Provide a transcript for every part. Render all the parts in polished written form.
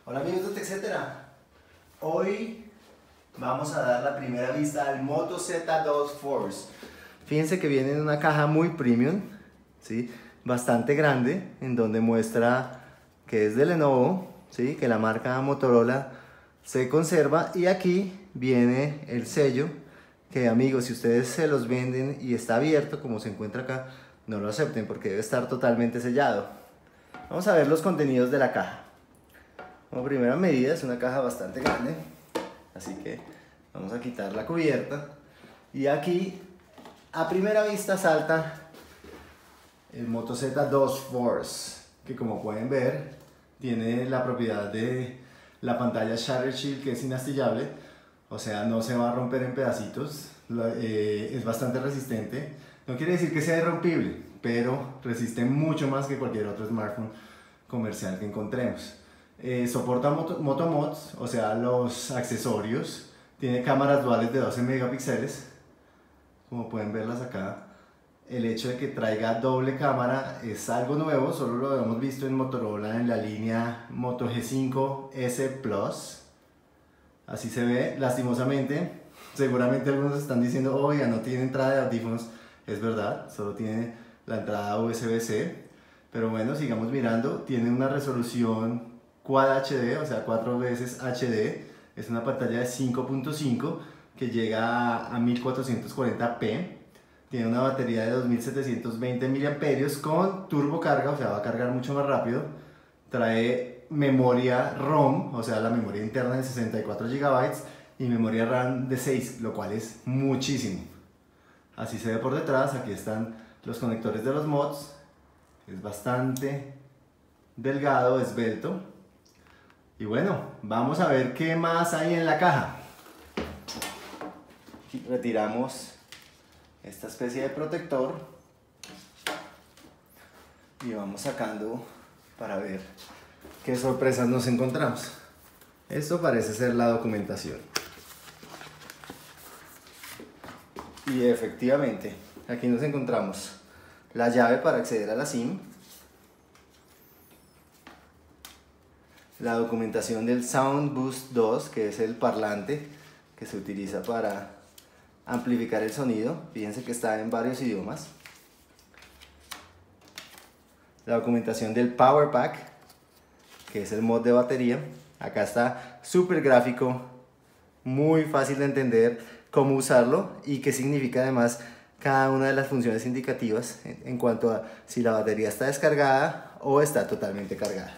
Hola amigos de TechCetera, hoy vamos a dar la primera vista al Moto Z2 Force. Fíjense que viene en una caja muy premium, ¿sí? Bastante grande, en donde muestra que es de Lenovo, ¿sí? Que la marca Motorola se conserva, y aquí viene el sello que, amigos, si ustedes se los venden y está abierto como se encuentra acá, no lo acepten porque debe estar totalmente sellado. Vamos a ver los contenidos de la caja. Como primera medida, es una caja bastante grande, así que vamos a quitar la cubierta, y aquí a primera vista salta el Moto Z2 Force, que como pueden ver tiene la propiedad de la pantalla Shatter Shield, que es inastillable, o sea, no se va a romper en pedacitos, es bastante resistente. No quiere decir que sea irrompible, pero resiste mucho más que cualquier otro smartphone comercial que encontremos. Soporta Moto Mods, o sea, los accesorios. Tiene cámaras duales de 12 megapíxeles, como pueden verlas acá. El hecho de que traiga doble cámara es algo nuevo, solo lo hemos visto en Motorola en la línea Moto G5 S Plus. Así se ve, lastimosamente. Seguramente algunos están diciendo, oiga, no tiene entrada de audífonos. Es verdad, solo tiene la entrada USB-C. Pero bueno, sigamos mirando. Tiene una resolución Quad HD, o sea, 4 veces HD. Es una pantalla de 5.5 que llega a 1440p. Tiene una batería de 2720 mAh con turbo carga, o sea, va a cargar mucho más rápido. Trae memoria ROM, o sea, la memoria interna de 64 GB, y memoria RAM de 6, lo cual es muchísimo. Así se ve por detrás. Aquí están los conectores de los mods. Es bastante delgado, esbelto. Y bueno, vamos a ver qué más hay en la caja. Aquí retiramos esta especie de protector y vamos sacando para ver qué sorpresas nos encontramos. Esto parece ser la documentación. Y efectivamente, aquí nos encontramos la llave para acceder a la SIM, la documentación del Sound Boost 2, que es el parlante que se utiliza para amplificar el sonido. Fíjense que está en varios idiomas. La documentación del Power Pack, que es el mod de batería. Acá está súper gráfico, muy fácil de entender cómo usarlo y qué significa además cada una de las funciones indicativas en cuanto a si la batería está descargada o está totalmente cargada.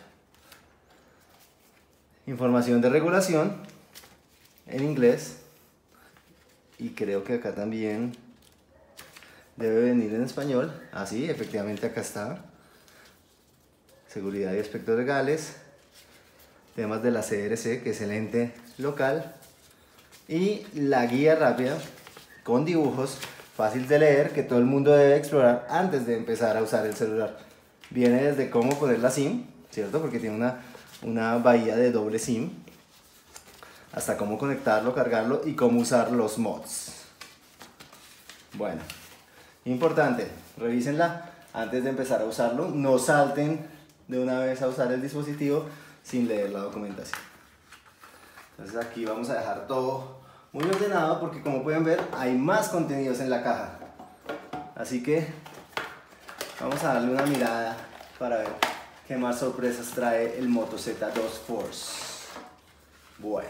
Información de regulación en inglés, y creo que acá también debe venir en español. Así, efectivamente acá está. Seguridad y aspectos legales, temas de la CRC, que es el ente local, y la guía rápida con dibujos, fácil de leer, que todo el mundo debe explorar antes de empezar a usar el celular. Viene desde cómo poner la SIM, ¿cierto? Porque tiene una bahía de doble SIM, hasta cómo conectarlo, cargarlo y cómo usar los mods. Bueno, importante, revísenla antes de empezar a usarlo. No salten de una vez a usar el dispositivo sin leer la documentación. Entonces aquí vamos a dejar todo muy ordenado porque, como pueden ver, hay más contenidos en la caja. Así que vamos a darle una mirada para ver qué más sorpresas trae el Moto Z2 Force. Bueno,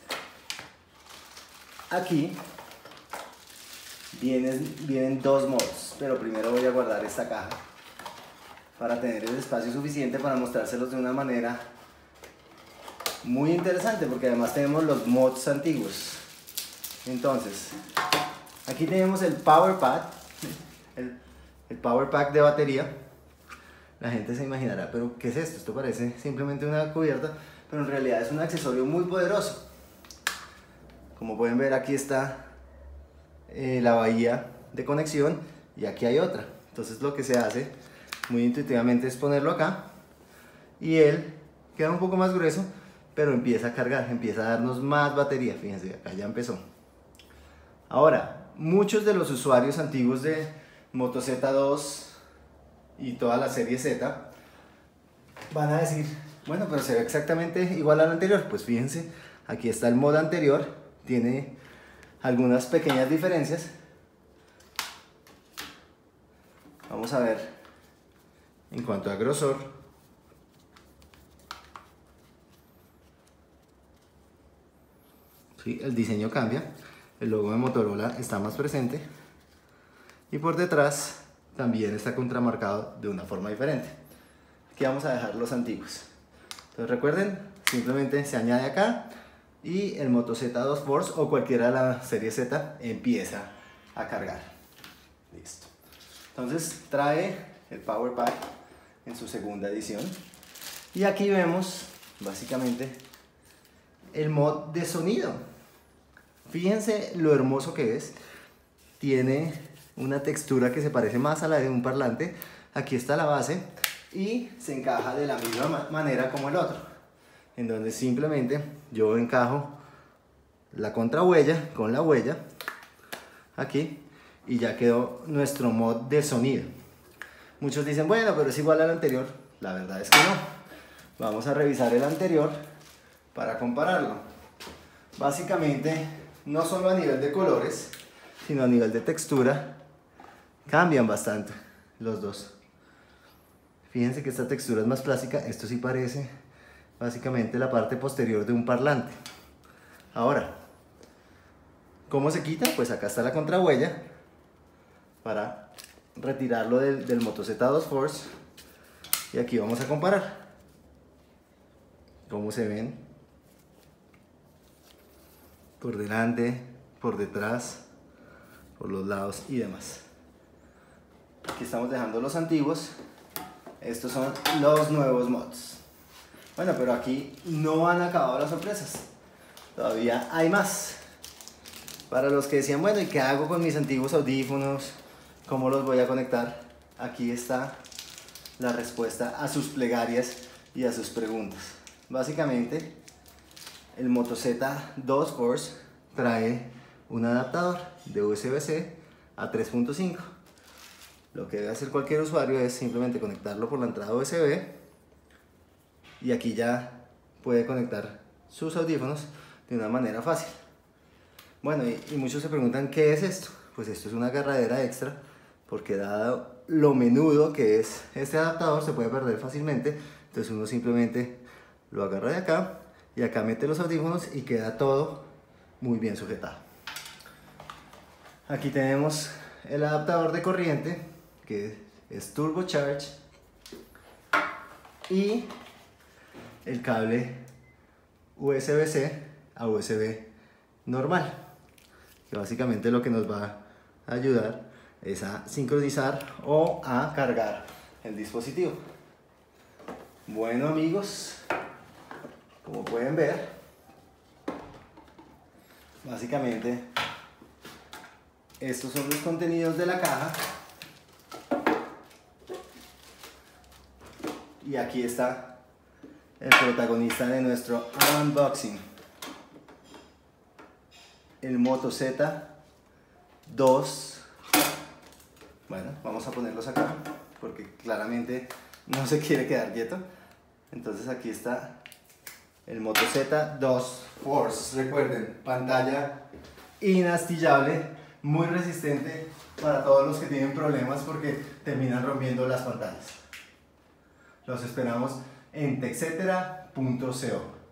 aquí vienen dos mods, pero primero voy a guardar esta caja para tener el espacio suficiente para mostrárselos de una manera muy interesante, porque además tenemos los mods antiguos. Entonces, aquí tenemos el Power Pack, el Power Pack de batería. La gente se imaginará, pero ¿qué es esto? Esto parece simplemente una cubierta, pero en realidad es un accesorio muy poderoso. Como pueden ver, aquí está la bahía de conexión, y aquí hay otra. Entonces lo que se hace muy intuitivamente es ponerlo acá, y él queda un poco más grueso, pero empieza a cargar, empieza a darnos más batería. Fíjense, acá ya empezó. Ahora, muchos de los usuarios antiguos de Moto Z2 y toda la serie Z van a decir, Bueno, pero se ve exactamente igual al anterior. Pues fíjense, aquí está el mod anterior, tiene algunas pequeñas diferencias. Vamos a ver en cuanto a grosor. Sí, el diseño cambia, el logo de Motorola está más presente y por detrás también está contramarcado de una forma diferente. Aquí vamos a dejar los antiguos. Entonces recuerden, simplemente se añade acá y el Moto Z2 Force o cualquiera de la serie Z empieza a cargar. Listo. Entonces trae el Power Pack en su segunda edición y aquí vemos básicamente el mod de sonido. Fíjense lo hermoso que es. Tiene una textura que se parece más a la de un parlante. Aquí está la base y se encaja de la misma manera como el otro, en donde simplemente yo encajo la contrahuella con la huella aquí y ya quedó nuestro mod de sonido. Muchos dicen, bueno, pero es igual al anterior. La verdad es que no. Vamos a revisar el anterior para compararlo. Básicamente, no solo a nivel de colores, sino a nivel de textura, cambian bastante los dos. Fíjense que esta textura es más plástica, esto sí parece básicamente la parte posterior de un parlante. Ahora, ¿cómo se quita? Pues acá está la contrahuella para retirarlo del Moto Z2 Force y aquí vamos a comparar cómo se ven por delante, por detrás, por los lados y demás. Aquí estamos dejando los antiguos. Estos son los nuevos mods. Bueno, pero aquí no han acabado las sorpresas. Todavía hay más. Para los que decían, bueno, ¿y qué hago con mis antiguos audífonos? ¿Cómo los voy a conectar? Aquí está la respuesta a sus plegarias y a sus preguntas. Básicamente, el Moto Z2 Force trae un adaptador de USB-C a 3.5. Lo que debe hacer cualquier usuario es simplemente conectarlo por la entrada USB y aquí ya puede conectar sus audífonos de una manera fácil. Bueno, y muchos se preguntan ¿qué es esto? Pues esto es una agarradera extra porque dado lo menudo que es este adaptador se puede perder fácilmente. Entonces uno simplemente lo agarra de acá y acá mete los audífonos y queda todo muy bien sujetado. Aquí tenemos el adaptador de corriente que es turbocharge y el cable USB-C a USB normal, que básicamente lo que nos va a ayudar es a sincronizar o a cargar el dispositivo. Bueno amigos, como pueden ver, básicamente estos son los contenidos de la caja. Y aquí está el protagonista de nuestro unboxing, el Moto Z2. Bueno, vamos a ponerlos acá porque claramente no se quiere quedar quieto. Entonces aquí está el Moto Z2 Force. Recuerden, pantalla inastillable, muy resistente para todos los que tienen problemas porque terminan rompiendo las pantallas. Los esperamos en texetera.co.